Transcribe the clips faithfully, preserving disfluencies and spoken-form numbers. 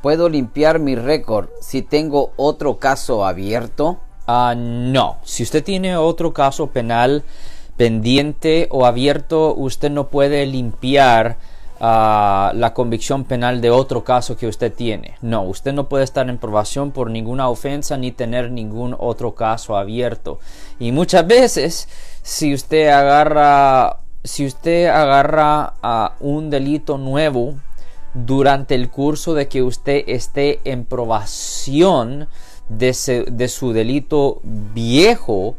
¿puedo limpiar mi récord si tengo otro caso abierto? Uh, no, si usted tiene otro caso penal pendiente o abierto, usted no puede limpiar uh, la convicción penal de otro caso que usted tiene. No, usted no puede estar en probación por ninguna ofensa ni tener ningún otro caso abierto. Y muchas veces, si usted agarra, si usted agarra uh, un delito nuevo durante el curso de que usted esté en probación de, se, de su delito viejo,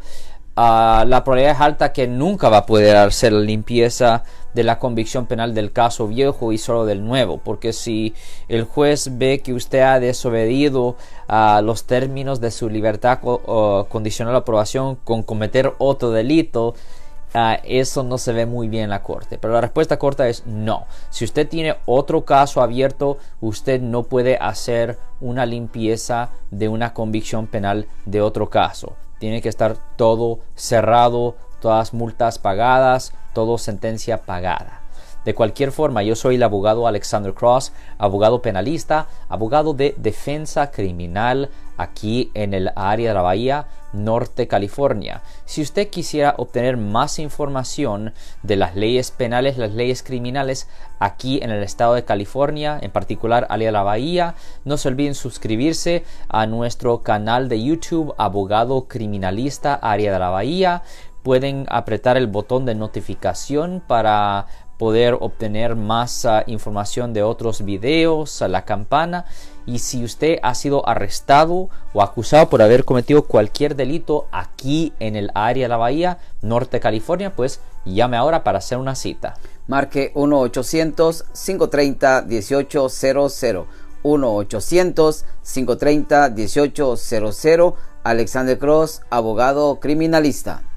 uh, la probabilidad es alta que nunca va a poder hacer la limpieza de la convicción penal del caso viejo y solo del nuevo, porque si el juez ve que usted ha desobedido a uh, los términos de su libertad uh, condicional de aprobación con cometer otro delito, Uh, eso no se ve muy bien en la corte. Pero la respuesta corta es no. Si usted tiene otro caso abierto, usted no puede hacer una limpieza de una convicción penal de otro caso. Tiene que estar todo cerrado, todas multas pagadas, todo sentencia pagada. De cualquier forma, yo soy el abogado Alexander Cross, abogado penalista, abogado de defensa criminal aquí en el área de la Bahía Norte, California. Si usted quisiera obtener más información de las leyes penales, las leyes criminales aquí en el estado de California, en particular área de la Bahía, no se olviden suscribirse a nuestro canal de YouTube, Abogado Criminalista Área de la Bahía. Pueden apretar el botón de notificación para poder obtener más uh, información de otros videos, a la campana. Y si usted ha sido arrestado o acusado por haber cometido cualquier delito aquí en el área de la Bahía Norte, California, pues llame ahora para hacer una cita. Marque uno ochocientos, cinco treinta, dieciocho cero cero. uno ochocientos, cinco treinta, dieciocho cero cero. Alexander Cross, abogado criminalista.